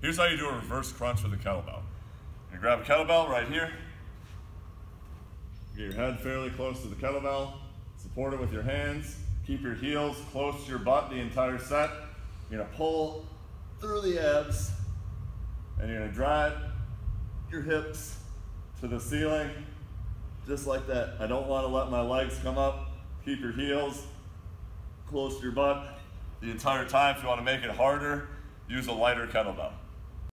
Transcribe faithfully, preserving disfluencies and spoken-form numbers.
Here's how you do a reverse crunch with a kettlebell. You grab a kettlebell right here. Get your head fairly close to the kettlebell. Support it with your hands. Keep your heels close to your butt the entire set. You're gonna pull through the abs and you're gonna drive your hips to the ceiling, just like that. I don't wanna let my legs come up. Keep your heels close to your butt the entire time. If you wanna make it harder, use a lighter kettlebell.